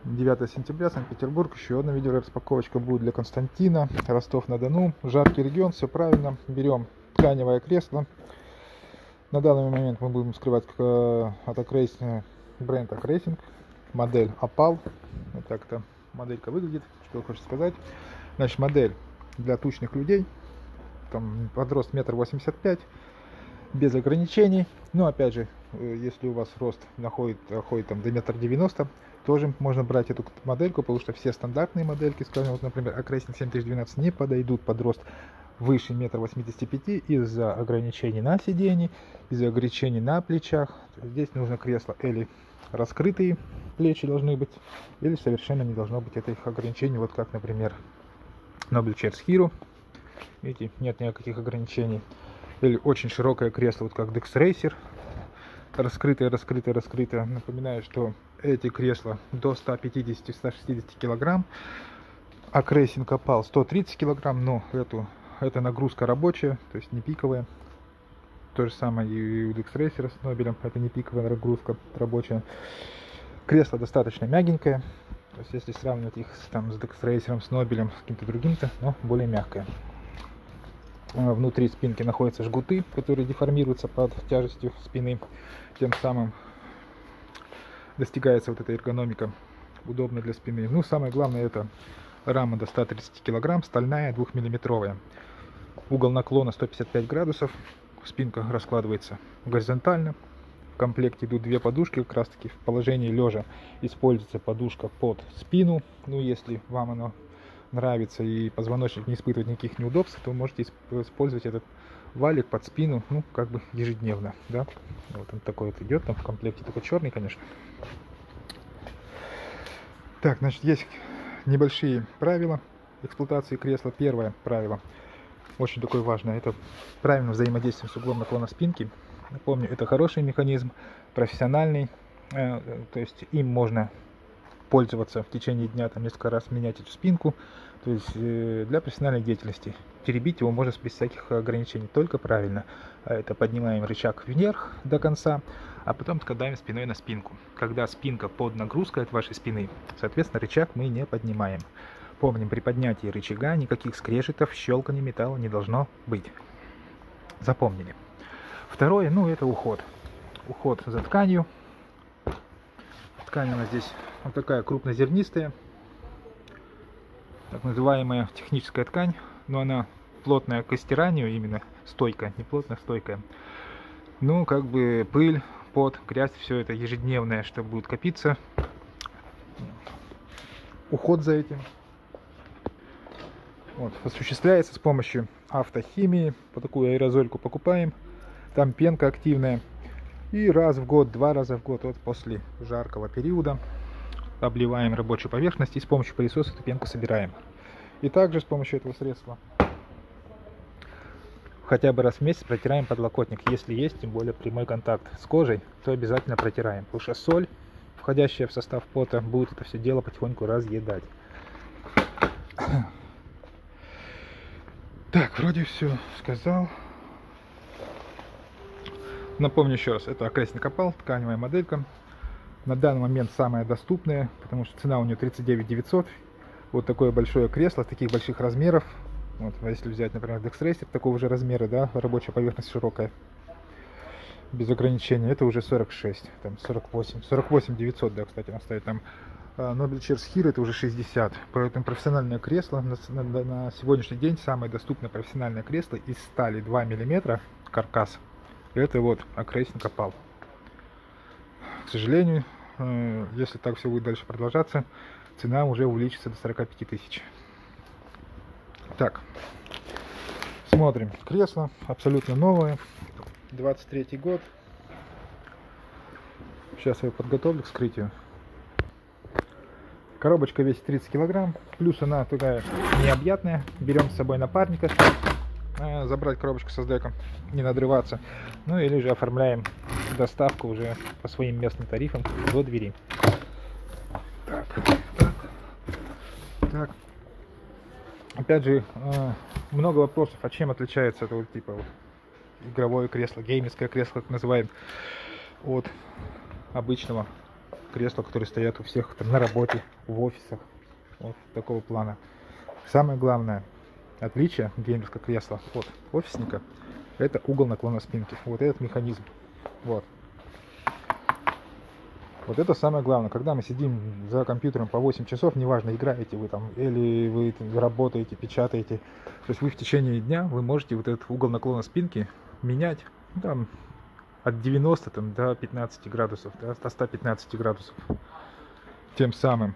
9 сентября, Санкт-Петербург. Еще одна видеораспаковочка будет для Константина. Ростов-на-Дону. Жаркий регион, все правильно. Берем тканевое кресло. На данный момент мы будем скрывать от Acracing, бренд Acracing, модель Opal. Вот так эта моделька выглядит. Что хочется сказать. Значит, модель для тучных людей. Там подрост 1,85 м. Без ограничений. Но опять же, если у вас рост доходит там, до 1,90 м, тоже можно брать эту модельку, потому что все стандартные модельки, скажем, вот, например, Acracing 7012 не подойдут под рост выше 1,85 м из-за ограничений на сиденье, из-за ограничений на плечах. Здесь нужно кресло или раскрытые плечи должны быть, или совершенно не должно быть этих ограничений, вот как, например, Noble Chairs Hero. Видите, нет никаких ограничений. Или очень широкое кресло, вот как Dex Racer. Раскрытое. Напоминаю, что эти кресла до 150-160 килограмм. Acracing Opal 130 килограмм, но это нагрузка рабочая, то есть не пиковая. То же самое и у Dex Racer с Нобелем, это не пиковая нагрузка рабочая. Кресло достаточно мягенькое, то есть если сравнивать их с Dex Racer, с Нобелем, с каким-то другим-то, но более мягкое. Внутри спинки находятся жгуты, которые деформируются под тяжестью спины. Тем самым достигается вот эта эргономика, удобная для спины. Ну, самое главное, это рама до 130 кг, стальная, 2-миллиметровая. Угол наклона 155 градусов. Спинка раскладывается горизонтально. В комплекте идут две подушки, как раз таки в положении лежа используется подушка под спину. Ну, если вам оно нравится и позвоночник не испытывает никаких неудобств, то вы можете использовать этот валик под спину, ну, как бы ежедневно, да. Вот он такой вот идет, там в комплекте такой черный, конечно. Так, значит, есть небольшие правила эксплуатации кресла. Первое правило, очень такое важное, это правильное взаимодействие с углом наклона спинки. Напомню, это хороший механизм, профессиональный, то есть им можно пользоваться в течение дня, там несколько раз менять эту спинку, то есть для профессиональной деятельности. Теребить его можно без всяких ограничений, только правильно. Это поднимаем рычаг вверх до конца, а потом складаем спиной на спинку. Когда спинка под нагрузкой от вашей спины, соответственно, рычаг мы не поднимаем. Помним, при поднятии рычага никаких скрежетов, щелканий металла не должно быть. Запомнили. Второе, ну, это уход. Уход за тканью. Ткань у нас здесь вот такая крупнозернистая, так называемая техническая ткань, но она плотная к стиранию, именно стойкая, не плотная, стойкая. Ну, как бы пыль, пот, грязь, все это ежедневное, что будет копиться. Уход за этим вот осуществляется с помощью автохимии. По такую аэрозольку покупаем, там пенка активная. И раз в год, 2 раза в год, вот после жаркого периода, обливаем рабочую поверхность и с помощью пылесоса эту пенку собираем. И также с помощью этого средства хотя бы раз в месяц протираем подлокотник. Если есть, тем более прямой контакт с кожей, то обязательно протираем. Потому что соль, входящая в состав пота, будет это все дело потихоньку разъедать. Так, вроде все сказал. Напомню еще раз, это Acracing Opal, тканевая моделька. На данный момент самая доступная, потому что цена у нее 39 900. Вот такое большое кресло, таких больших размеров. Вот, если взять, например, Dex Racer такого же размера, да, рабочая поверхность широкая, без ограничений, это уже 46, там 48 900, да, кстати, она стоит там. Noble Chairs Hero это уже 60. Поэтому профессиональное кресло на сегодняшний день самое доступное профессиональное кресло из стали 2 мм каркас. Это вот Acracing Opal. К сожалению, если так все будет дальше продолжаться, цена уже увеличится до 45 тысяч. Так, смотрим. Кресло абсолютно новое, 23 год. Сейчас я его подготовлю к вскрытию. Коробочка весит 30 килограмм, плюс она такая необъятная. Берем с собой напарника, чтобы забрать коробочку со сдеком, не надрываться. Ну или же оформляем доставку уже по своим местным тарифам до двери. Так. Опять же, много вопросов, а чем отличается это вот типа вот игровое кресло, геймерское кресло, как называем, от обычного кресла, которые стоят у всех там, на работе, в офисах. Вот такого плана. Самое главное отличие геймерского кресла от офисника — это угол наклона спинки. Вот этот механизм. Вот. Вот это самое главное. Когда мы сидим за компьютером по 8 часов, неважно, играете вы там или вы работаете, печатаете, то есть вы в течение дня вы можете вот этот угол наклона спинки менять там, от 90 там, до 15 градусов, до 115 градусов. Тем самым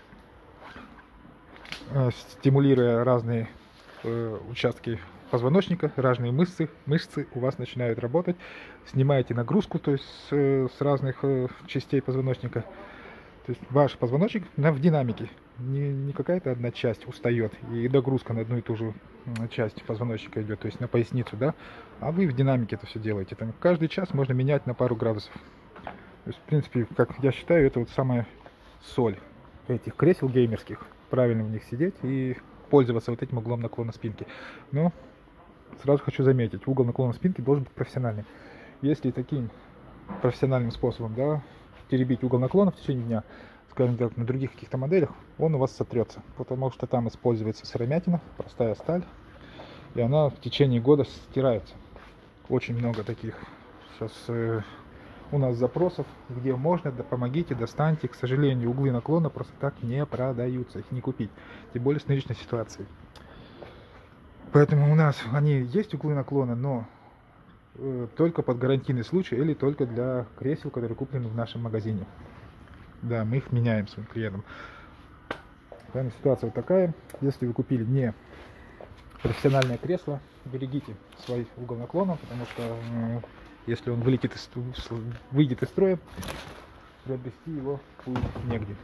стимулируя разные участки позвоночника, разные мышцы у вас начинают работать, снимаете нагрузку, то есть с разных частей позвоночника. То есть ваш позвоночник в динамике, не какая-то одна часть устает, и нагрузка на одну и ту же часть позвоночника идет, то есть на поясницу, да, а вы в динамике это все делаете. Там каждый час можно менять на пару градусов. То есть, в принципе, как я считаю, это вот самая соль этих кресел геймерских. Правильно в них сидеть и пользоваться вот этим углом наклона спинки. Но сразу хочу заметить, угол наклона спинки должен быть профессиональный. Если таким профессиональным способом, да, теребить угол наклона в течение дня, скажем так, на других каких-то моделях, он у вас сотрется, потому что там используется сыромятина, простая сталь, и она в течение года стирается. Очень много таких сейчас у нас запросов, где можно, да помогите, достаньте. К сожалению, углы наклона просто так не продаются, их не купить, тем более с нынешней ситуацией. Поэтому у нас они есть углы наклона, но только под гарантийный случай или только для кресел, которые куплены в нашем магазине. Да, мы их меняем своим клиентам. Поэтому ситуация вот такая. Если вы купили не профессиональное кресло, берегите свой угол наклона, потому что если он выйдет из строя, приобрести его будет негде.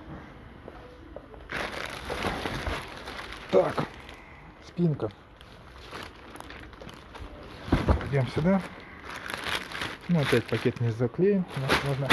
Так, спинка. Идем сюда. Ну, опять пакет не заклеен. Можно.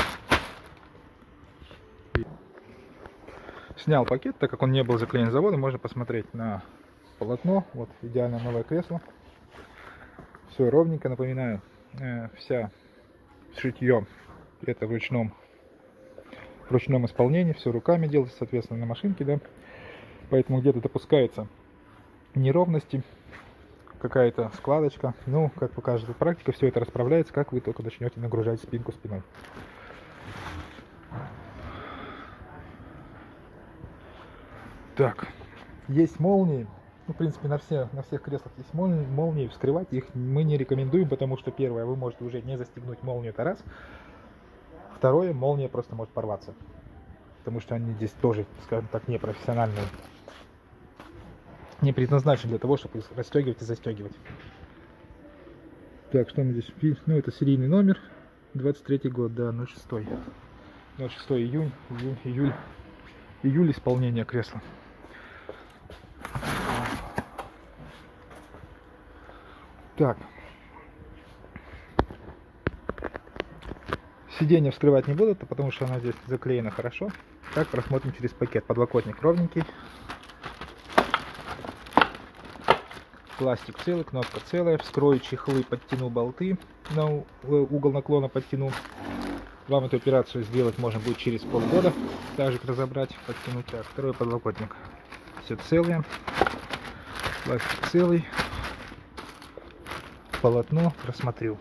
Снял пакет, так как он не был заклеен с завода, можно посмотреть на полотно. Вот идеально новое кресло. Все ровненько, напоминаю. Вся шитье это в ручном исполнении, все руками делается, соответственно, на машинке, да, поэтому где-то допускается неровности, какая-то складочка, ну, как покажет практика, все это расправляется, как вы только начнете нагружать спинку спиной. Так, есть молнии. Ну, в принципе, на всех креслах есть молнии, вскрывать их мы не рекомендуем, потому что, первое, вы можете уже не застегнуть молнию, это раз. Второе, молния просто может порваться, потому что они здесь тоже, скажем так, непрофессиональные, не предназначены для того, чтобы расстегивать и застегивать. Так, что мы здесь видим? Ну, это серийный номер, 23 год, да, 06 июль исполнения кресла. Так, сиденье вскрывать не буду, потому что она здесь заклеена хорошо. Так, просмотрим через пакет. Подлокотник ровненький, пластик целый, кнопка целая. Вскрою чехлы, подтяну болты, на угол наклона подтяну. Вам эту операцию сделать можно будет через полгода. Также разобрать, подтянуть. Так, второй подлокотник. Все целое, пластик целый. Полотно просмотрел.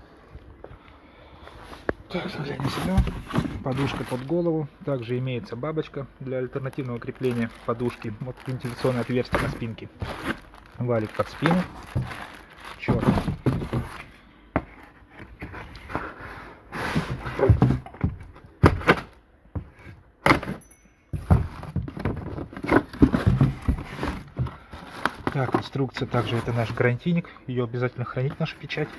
Так, заглянем сюда. Подушка под голову. Также имеется бабочка для альтернативного крепления подушки. Вот вентиляционное отверстие на спинке. Валик под спину. Черный. Так, инструкция также, это наш гарантийник, ее обязательно хранить, нашу печать.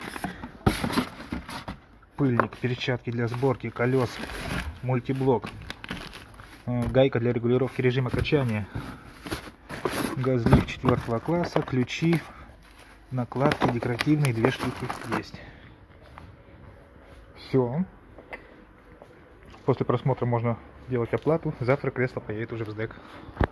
Пыльник, перчатки для сборки колес, мультиблок, гайка для регулировки режима качания, газлифт 4 класса, ключи, накладки декоративные, 2 штуки есть. Все. После просмотра можно делать оплату, завтра кресло поедет уже в СДЭК.